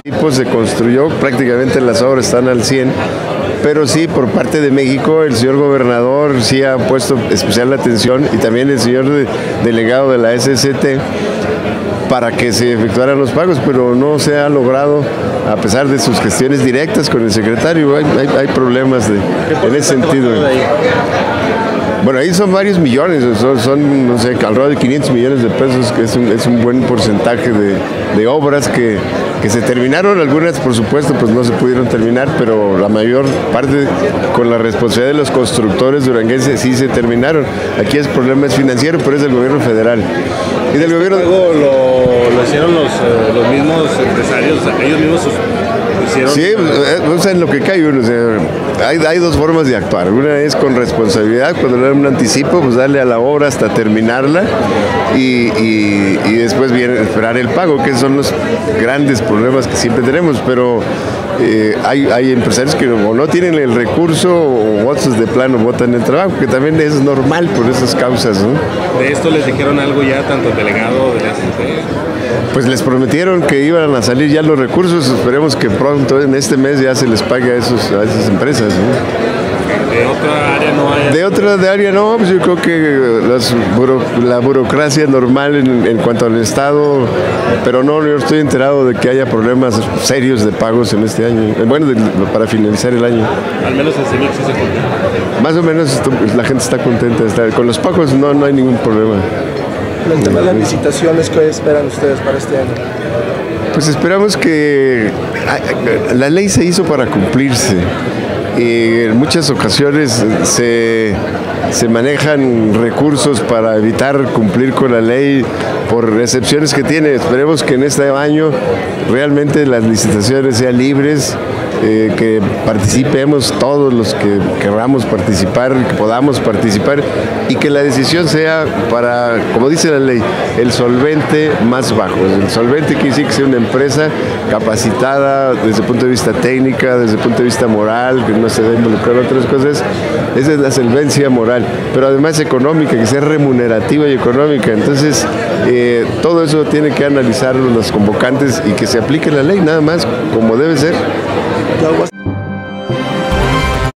Se construyó, prácticamente las obras están al 100, pero sí, por parte de México, el señor gobernador sí ha puesto especial atención y también el señor delegado de la SST para que se efectuaran los pagos, pero no se ha logrado, a pesar de sus gestiones directas con el secretario. Hay problemas en ese sentido. Bueno, ahí son varios millones, son no sé, alrededor de 500 millones de pesos, que es un buen porcentaje de obras que se terminaron. Algunas, por supuesto, pues no se pudieron terminar, pero la mayor parte, con la responsabilidad de los constructores duranguenses, sí se terminaron. Aquí el problema es financiero, pero es del gobierno federal. Y del gobierno... Lo hicieron los mismos empresarios, ellos mismos hicieron... Sí, o sea, en lo que cae uno, o sea, hay dos formas de actuar. Una es con responsabilidad, cuando le dan un anticipo, pues darle a la obra hasta terminarla y después viene esperar el pago, que son los grandes problemas que siempre tenemos, pero hay empresarios que o no tienen el recurso o otros de plano botan el trabajo, que también es normal por esas causas, ¿no? ¿De esto les dijeron algo ya, tanto el delegado de la SST? Pues les prometieron que iban a salir ya los recursos, esperemos que pronto, en este mes, ya se les pague a esas empresas, ¿no? ¿De otra área no hay? De otra área no, pues yo creo que la burocracia normal en cuanto al Estado, pero no, yo estoy enterado de que haya problemas serios de pagos en este año, bueno, para finalizar el año. Al menos el CENIC sí se cumple. Más o menos la gente está contenta, con los pagos no hay ningún problema. El tema de las licitaciones, ¿qué esperan ustedes para este año? Pues esperamos que la ley se hizo para cumplirse. Y en muchas ocasiones se manejan recursos para evitar cumplir con la ley por excepciones que tiene. Esperemos que en este año realmente las licitaciones sean libres, que participemos todos los que queramos participar, que podamos participar y que la decisión sea para, como dice la ley, el solvente más bajo. El solvente quiere decir que sea una empresa capacitada desde el punto de vista técnica, desde el punto de vista moral, que no se debe involucrar en otras cosas. Esa es la solvencia moral, pero además económica, que sea remunerativa y económica. Entonces, todo eso tiene que analizar los convocantes y que se aplique la ley, nada más, como debe ser.